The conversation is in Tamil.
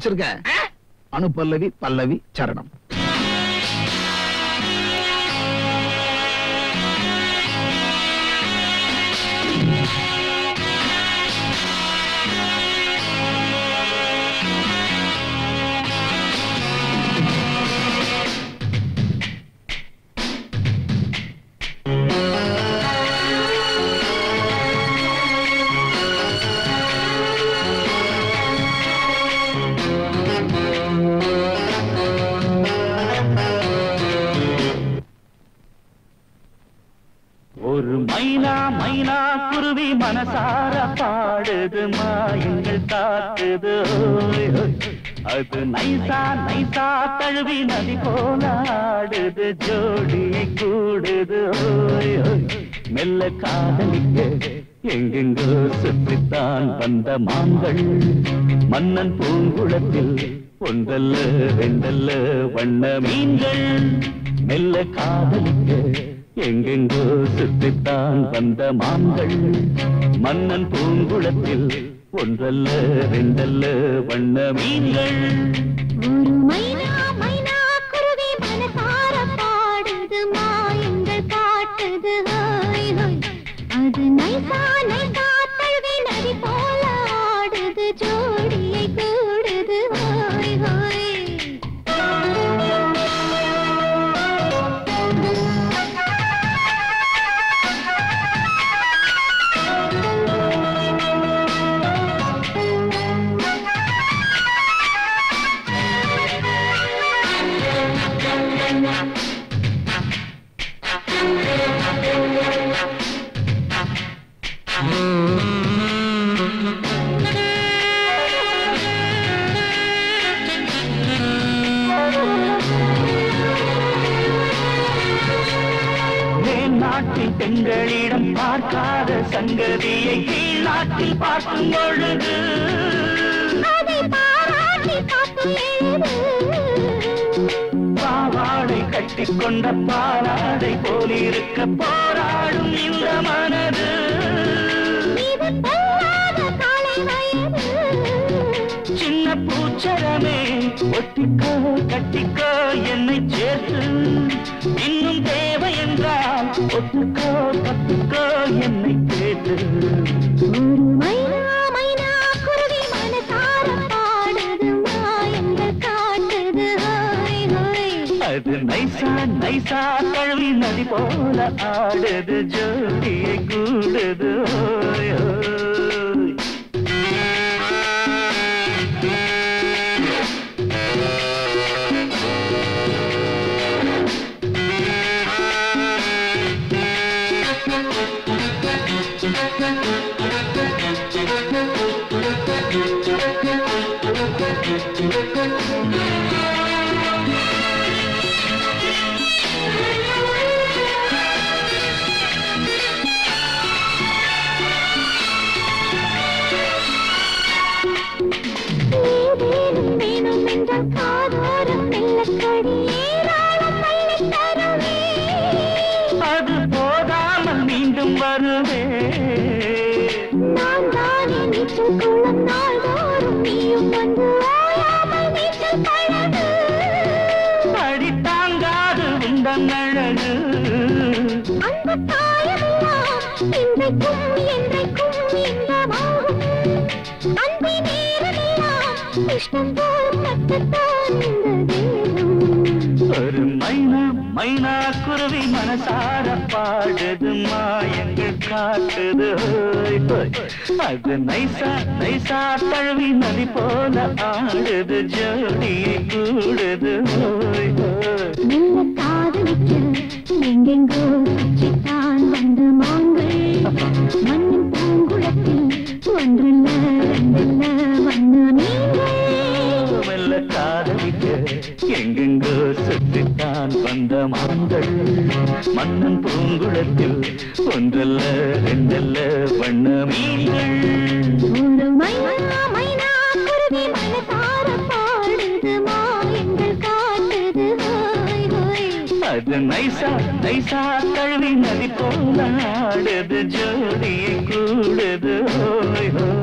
வச்சிருக்க. அனுபல்லவி பல்லவி சரணம். மைனா குருவி மனசார பாடுது மாயங்கள் காத்துது அது நைசா நைசா தழுவி நதி போல ஆடுது ஜோடியை கூடுது மெல்ல காதலிக்க எங்கெங்கோ சுற்றித்தான் வந்த மான்கள் மன்னன் பூங்குளத்தில் ஒன்றல்ல ரெண்டல்ல வண்ண மீன்கள் மெல்ல காதலிக்க எங்கெங்கோ சுற்றித்தான் வந்த மான்கள் மன்னன் பூங்குளத்தில் ஒன்றல்ல ரெண்டல்ல வண்ண மீன்கள் ஒரு மைனா மைனா குருவி மனசார பாடுது மாயங்கள் காட்டுது அது நைசா நைசா தழுவி நதி போல ஆடுது ஜோடியை கூடுது பெண்களிடம் பார்க்காத சங்கதியை கீழ் நாட்டில் பார்க்கும் பொழுது பாவாடை கட்டிக்கொண்ட பாலாடை போலிருக்க போராடும் இந்த மனது சின்ன பூச்சரமே ஒட்டிக்கோ கட்டிக்கோ என்னை சேர்த்து இன்னும் தேவை என்றால் ஒத்துக்கோ கத்துக்கோ என்னை கேட்டு ஒரு மைனா மைனா குருவி மனசார பாடுது மாயங்கள் காட்டுது அது நைசா நைசா தழுவி நதி போல ஆடுது ஜோடியை கூடுது அது போதாமல் மீண்டும் வருவே நான் தானே நீச்சல் குளம் நாள்தோறும் நீயும் வந்து ஓயாமல் நீச்சல் பழகு அடி தாங்காது உந்தன் அழகு அந்த தாயமெல்லாம் இன்றைக்கும் என்றைக்கும் இன்பமாகும் அன்பை நேரமெல்லாம் இஷ்டம் போல் கட்டுத்தான் இந்த தேசம் ஒரு மைனா மைனா குருவி மனசார பாடுது மாயங்கள் காட்டுது அது நைசா நைசா தழுவி நதி போல ஆடுது ஜோடியை கூடுது மெல்ல காதலிக்க எங்கெங்கோ சுற்றித்தான் வந்த மான்கள் மண்ணின் பூங்குளத்தில் ஒன்றல்ல ரெண்டல்ல வண்ண மீன்கள் மெல்ல காதலிக்க எங்கெங்கோ சுற்றித்தான் வந்த மான்கள் மன்னன் பூங்குளத்தில் ஒன்றல்ல ரெண்டல்ல வண்ண மீன்கள் ஒரு மைனா மைனா குருவி மனசார பாடுது மாயங்கள் காட்டுது அது நைசா நைசா தழுவி நதி போல ஆடுது ஜோடியை கூடுது